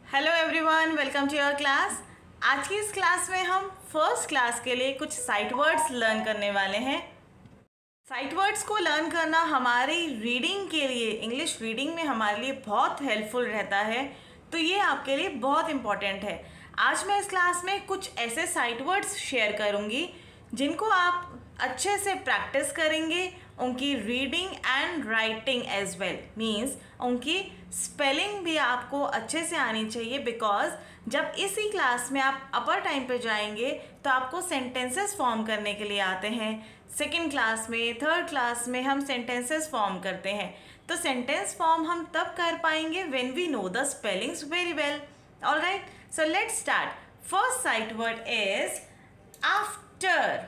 Hello everyone, welcome to your class. आज की इस क्लास में हम फर्स्ट क्लास के लिए कुछ साइट वर्ड्स लर्न करने वाले हैं। साइट वर्ड्स को लर्न करना हमारी रीडिंग के लिए, इंग्लिश रीडिंग में हमारे लिए बहुत हेल्पफुल रहता है, तो ये आपके लिए बहुत इम्पॉर्टेंट है। आज मैं इस क्लास में कुछ ऐसे साइट वर्ड्स शेयर करूँगी जिनको आप अच्छे से प्रैक्टिस करेंगे, उनकी reading and writing as well, means उनकी स्पेलिंग भी आपको अच्छे से आनी चाहिए। बिकॉज जब इसी क्लास में आप अपर टाइम पे जाएंगे तो आपको सेंटेंसेस फॉर्म करने के लिए आते हैं। सेकेंड क्लास में, थर्ड क्लास में हम सेंटेंसेस फॉर्म करते हैं, तो सेंटेंस फॉर्म हम तब कर पाएंगे when we know the spellings very well. Alright, so let's start. First sight word is after.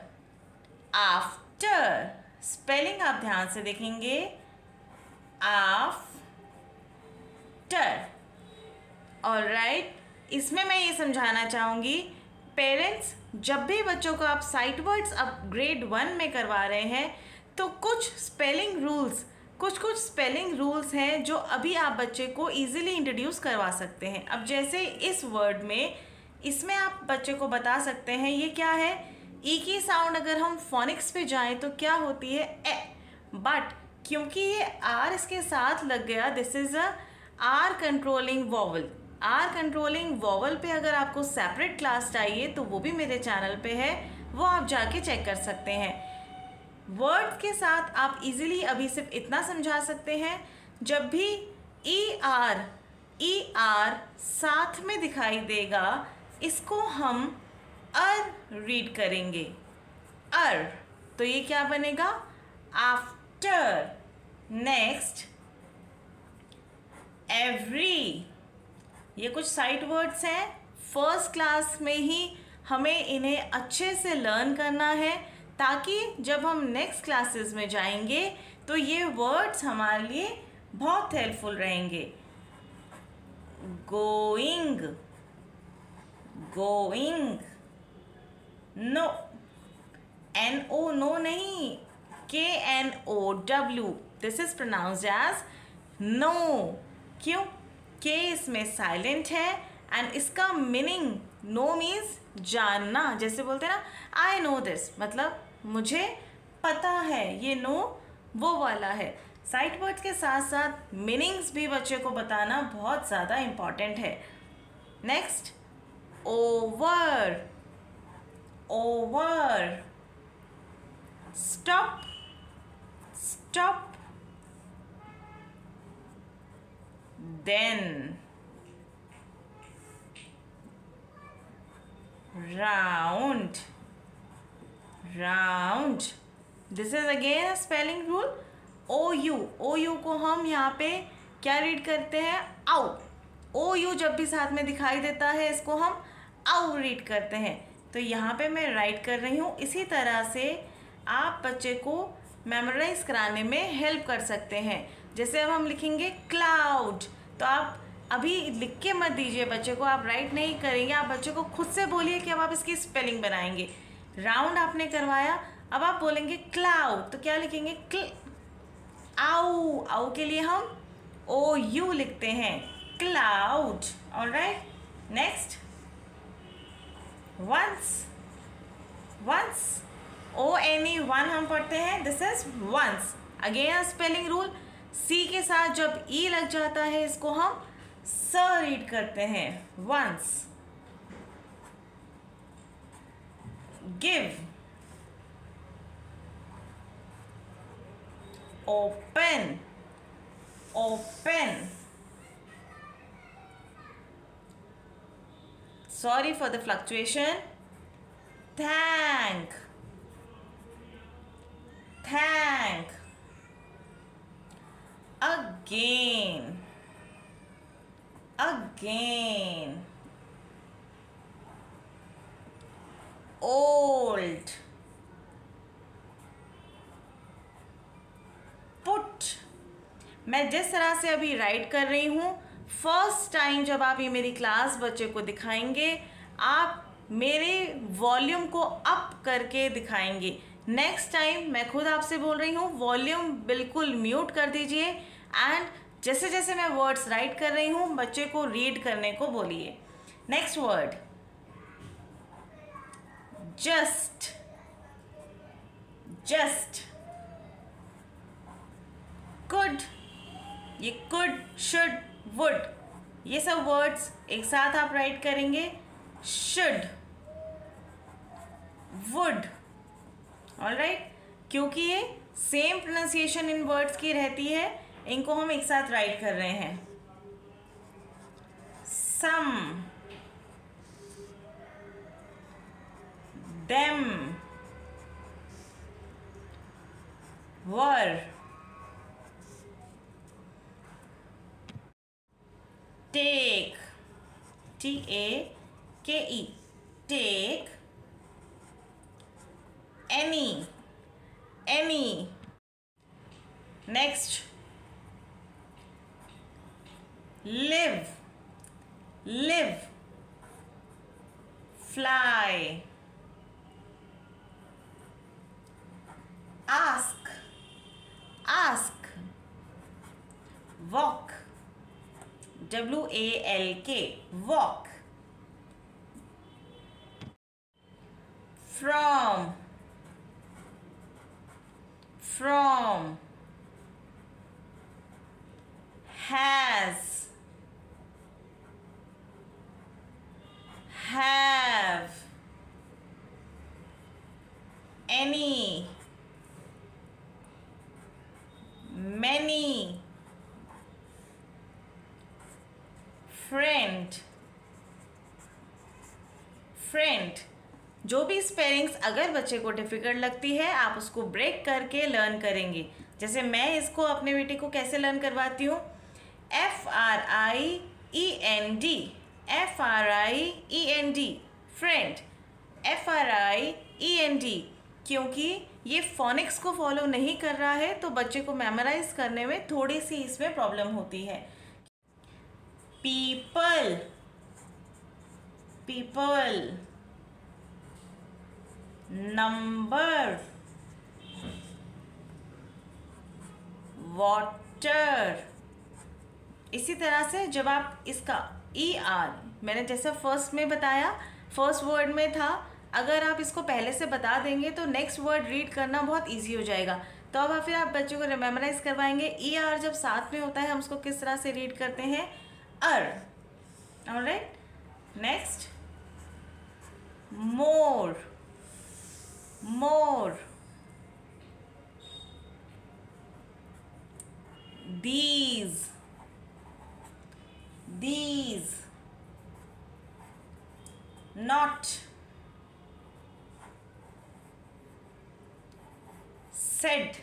After spelling आप ध्यान से देखेंगे, आफ्टर। ऑलराइट, इसमें मैं ये समझाना चाहूँगी, पेरेंट्स जब भी बच्चों को आप साइट वर्ड्स अब ग्रेड 1 में करवा रहे हैं तो कुछ स्पेलिंग रूल्स हैं जो अभी आप बच्चे को इजीली इंट्रोड्यूस करवा सकते हैं। अब जैसे इस वर्ड में, इसमें आप बच्चे को बता सकते हैं ये क्या है। ई की साउंड अगर हम फोनिक्स पे जाएं तो क्या होती है, ए, बट क्योंकि ये आर इसके साथ लग गया, this is a R controlling vowel. R controlling vowel पे अगर आपको सेपरेट क्लास चाहिए तो वो भी मेरे चैनल पे है, वो आप जाके चेक कर सकते हैं। वर्ड के साथ आप इजीली अभी सिर्फ इतना समझा सकते हैं, जब भी ई आर साथ में दिखाई देगा इसको हम अर रीड करेंगे, अर, तो ये क्या बनेगा, आफ्टर। नेक्स्ट, एवरी, ये कुछ साइट वर्ड्स हैं, फर्स्ट क्लास में ही हमें इन्हें अच्छे से लर्न करना है ताकि जब हम नेक्स्ट क्लासेस में जाएंगे तो ये वर्ड्स हमारे लिए बहुत हेल्पफुल रहेंगे। Going, going, no, NO, no नहीं, KNOW, this is pronounced as no. क्यों? के इसमें साइलेंट है एंड इसका मीनिंग, नो मीन्स जानना। जैसे बोलते हैं ना, आई नो दिस, मतलब मुझे पता है, ये नो वो वाला है। साइट वर्ड्स के साथ साथ मीनिंग्स भी बच्चे को बताना बहुत ज़्यादा इम्पॉर्टेंट है। Next, over, over, stop, stop, then, round, round, this is again a spelling rule। OU को हम यहाँ पे क्या रीड करते हैं, आउ। OU जब भी साथ में दिखाई देता है इसको हम आउ रीड करते हैं, तो यहाँ पे मैं राइट कर रही हूँ। इसी तरह से आप बच्चे को मेमोराइज कराने में हेल्प कर सकते हैं। जैसे अब हम लिखेंगे क्लाउड, तो आप अभी लिख के मत दीजिए बच्चे को, आप राइट नहीं करेंगे, आप बच्चे को खुद से बोलिए कि अब आप इसकी स्पेलिंग बनाएंगे। राउंड आपने करवाया, अब आप बोलेंगे क्लाउड, तो क्या लिखेंगे, आउ। आउ के लिए हम OU लिखते हैं, cloud. Alright, next, once, once, ONE, one हम पढ़ते हैं, this is once. Again spelling rule, C के साथ जब ई लग जाता है इसको हम स रीड करते हैं, once. Give, open, open, sorry for the fluctuation, thank, thank, again, again, old, put। मैं जिस तरह से अभी राइट कर रही हूँ, फर्स्ट टाइम जब आप ये मेरी क्लास बच्चे को दिखाएंगे, आप मेरे वॉल्यूम को अप करके दिखाएंगे। नेक्स्ट टाइम मैं खुद आपसे बोल रही हूँ, वॉल्यूम बिल्कुल म्यूट कर दीजिए एंड जैसे जैसे मैं वर्ड्स राइट कर रही हूँ बच्चे को रीड करने को बोलिए। Next word, just, just, could, ये कुड, शुड, वुड, ये सब वर्ड्स एक साथ आप राइट करेंगे। शुड, वुड, ऑलराइट, क्योंकि ये सेम प्रोनाउंसिएशन इन वर्ड्स की रहती है, इनको हम एक साथ राइट कर रहे हैं। Some, them, were, take, TAKE, take, any, any. Next, live, live, fly, ask, ask, walk, WALK, walk, from, from, has, have, any, many, friend, friend। जो भी स्पेलिंग्स अगर बच्चे को डिफ़िकल्ट लगती है आप उसको ब्रेक करके लर्न करेंगे। जैसे मैं इसको अपने बेटे को कैसे लर्न करवाती हूँ, FRIEND, FRIEND, फ्रेंड, FRIEND, क्योंकि ये फोनिक्स को फॉलो नहीं कर रहा है तो बच्चे को मेमोराइज करने में थोड़ी सी इसमें प्रॉब्लम होती है। People, people, number, water. इसी तरह से जब आप इसका ER, मैंने जैसे फर्स्ट में बताया, फर्स्ट वर्ड में था, अगर आप इसको पहले से बता देंगे तो नेक्स्ट वर्ड रीड करना बहुत इजी हो जाएगा। तो अब फिर आप बच्चों को मेमोराइज करवाएंगे। ER जब साथ में होता है हम उसको किस तरह से रीड करते हैं, alright. Next, more, more, these, not, said,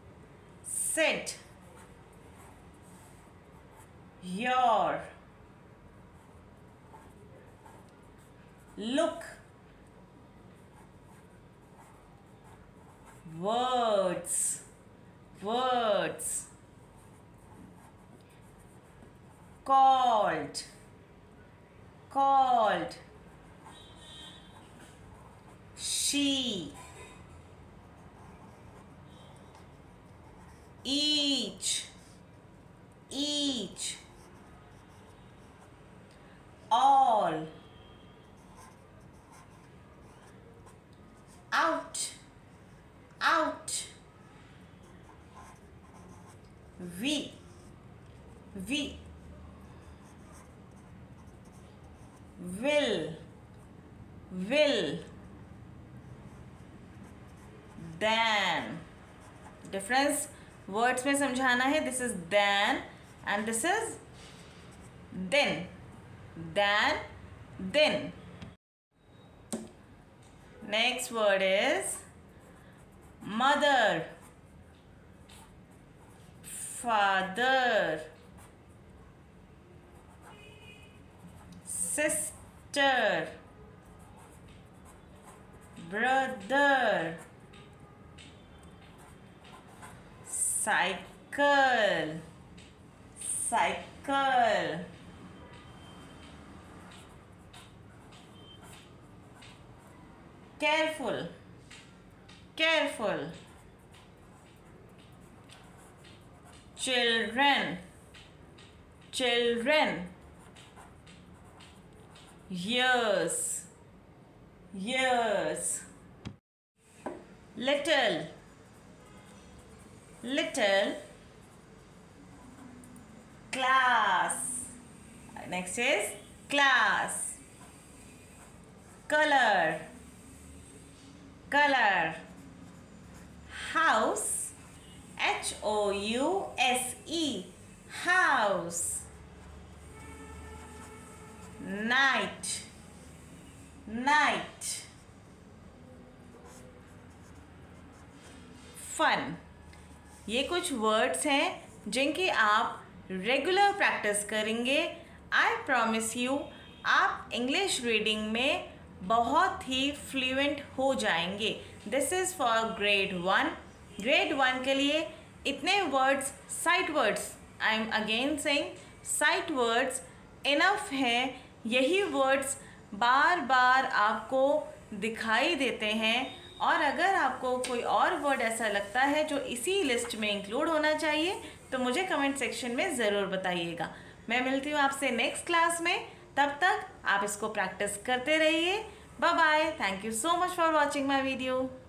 your, look, words, called, she, each, all, out, we, will, then। Difference words में समझाना है। This is then and this is then, then। Next word is mother, father, sister, brother, cycle, careful, children, children, years, years. Little, little. Class. Next is class. Color, color. House, House, house. Night, night. Fun. ये कुछ words हैं जिनकी आप regular practice करेंगे. I promise you आप English reading में बहुत ही फ्लुएंट हो जाएंगे. This is for grade 1. Grade 1 के लिए इतने words, sight words, I am again saying sight words enough हैं. यही वर्ड्स बार बार आपको दिखाई देते हैं. और अगर आपको कोई और वर्ड ऐसा लगता है जो इसी लिस्ट में इंक्लूड होना चाहिए तो मुझे कमेंट सेक्शन में ज़रूर बताइएगा. मैं मिलती हूँ आपसे नेक्स्ट क्लास में. तब तक आप इसको प्रैक्टिस करते रहिए. Bye bye. Thank you so much for watching my video.